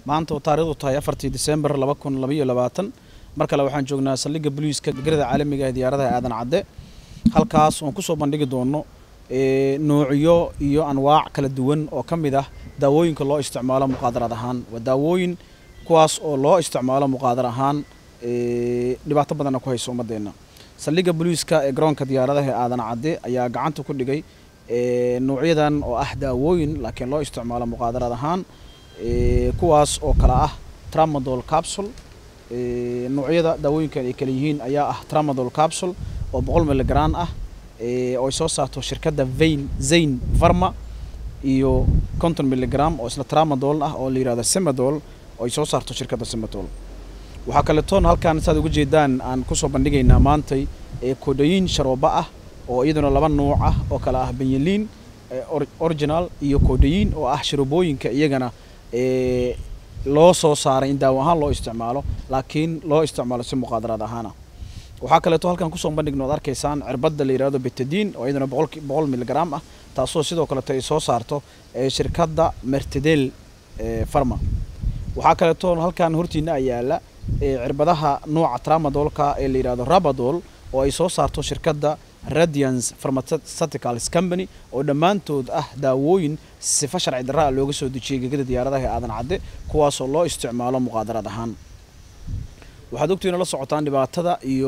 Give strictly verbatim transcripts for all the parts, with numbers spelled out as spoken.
maanta oo taariikhdu tahay afartii December laba kun laba iyo labaatan markale waxaan joognaa saldhigga booliiska garida caalamiga ee diyaaradaha aadan cadde halkaas oo ku soo bandhigi doono ee noocyo iyo anwaac kala duwan oo kamid ah daawooyinka loo isticmaalo muqaadarad ahaan waa daawooyin kuwaas oo loo isticmaalo muqaadar ahaan ee dhibaato badan ku hayso umadeena saldhigga booliiska ee garoonka diyaaradaha aadan cadde ayaa gacanta ku dhigay ee noocyadan oo ah daawooyin laakiin loo isticmaalo muqaadarad ahaan ee kuwaas oo kala ah tramadol capsule ee noocyada daawooyinka ay kala yihiin ayaa ah tramadol capsule oo boqol milligaraam ah ee oo soo saarto shirkadda Vein Zain Pharma iyo konton milligaraam oo isla tramadol ah oo la yiraahdo Semadol oo soo saarto shirkadda Semadol waxa kale toon halkaan saad ugu jeedaan aan ku soo bandhigaynaa maantay ee codeine sharooba ah oo iyaduna laba nooc ah oo kala ah benylin original iyo codeine oo ah sharoobooyinka iyagana ee loo soo saaray in daawo ahaan loo isticmaalo laakiin loo isticmaalo si muqaadarad ahaan waxa kale oo halkan ku soo bandhigno arkaysaan cirbadda la yiraahdo betadine oo iyaduna boqol milligaraam ah taasoo sidoo kale ay soo saarto ee shirkadda Mertedel Pharma waxa kale oo halkan hortiina yaala ee cirbadaha nooca tramadolka ee la yiraahdo Rabadol oo ay soo saarto shirkadda Radiance Pharmaceuticals Company oo dhamaantood ah daawooyin sifa sharci darro looga soo dejiyay gegada diyaaradaha aadan cadde kuwaas oo loo isticmaalo muqaadarad ahaan waxaad ogtiin la socotaan dhibaatada iyo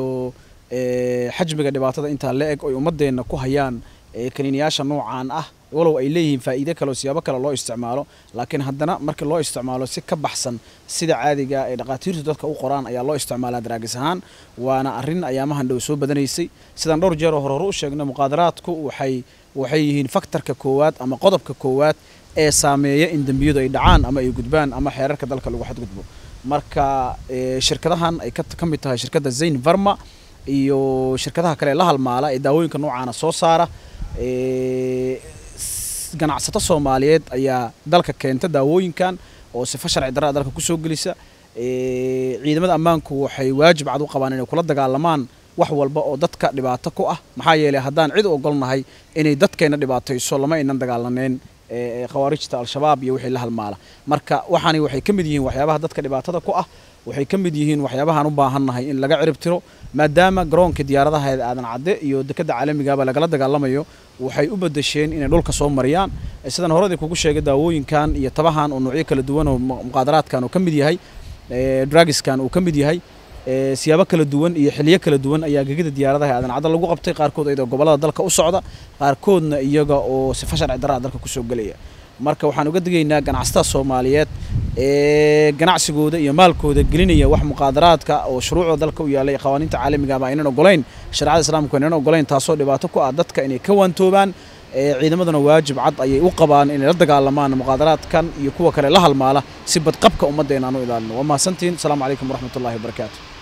ee xajmiga dhibaatada inta la eg oo umadeena ku hayaan ee kaniiniyaasha noocaan ah walow ay leeyihiin faa'iido kale oo siyaabo kale loo isticmaalo laakiin haddana marka loo isticmaalo si ka baxsan sida caadiga ee dhaqaatiirtu dadka u qoraan ayaa loo isticmaalaa daraagis ahaan waana arrin ayaamahan dhow soo badanaysay sidaan dhowr jeer hore u sheegnay muqaadaraadku waxay waxay yihiin faktarka koowaad ama qodobka koowaad ee saameeya in dambiyadu ay dhacaan ama ay gudbaan ama xeerarka dalka lagu xadgudbo marka shirkadahan ay ka mid tahay shirkadda Zain Pharma iyo shirkadaha kale la halmaala ee daawooyinka noocaana soo saara ee ganacsato Soomaaliyeed ayaa dalka keenta daawooyinkan oo sifa sharci darro dalka ku soo gelisa ee ciidamada ammaanku waxay waajib cad u qabaan inay kula dagaalamaan wax walba oo dadka dhibaato ku ah maxaa yeelay haddaan cid u ogolnahay inay dadkeena dhibaatayso lama aynan dagaalaneen ee khawaarijta al-shabaab iyo wixii la halmaala marka waxaani waxay ka mid yihiin waxyaabaha dadka dhibaatada ku ah waxay ka mid yihiin waxyaabaha aan u baahannahay in laga cirib tiro maadaama garoonka diyaaradaha aadan cadde iyo dekada caalamiga ah laga dagaalamayo waxay u bedesheen inay dhulka soo mariyaan sidan horadii kugu sheegay daawooyinkan iyo tabahan oo noocyo kala duwan oo muqaadaraadkan oo ka mid yahay ee drugskan oo ka mid yahay ee siyaabo kala duwan iyo xiliyo kala duwan ayaa gegida diyaaradaha aadan cadde lagu qabtay qaarkood ay gobolada dalka u socda qaarkoodna iyaga oo sifa sharci darro dalka ku soo galaya marka waxaan uga digaynaa ganacsatada Soomaaliyeed ee ganacsigooda iyo maalkooda gelinaya wax muqaadaraadka oo shuruucda dalka u yaalay qawaaniinta caalamiga ah inaan ogolayn sharciyada islaamka inaan ogolayn taasoo dhibaato ku ah dadka inay ka waantoobaan ee ciidamadana waajib cad ayay u qabaan inay la dagaalamaan muqaadaraadkan iyo kuwa kale la halmaala si badqabka ummadeena aanu ilaalino waa mahadsantiin. Assalaamu calaykum waraxmatullaahi wabarakaatuh.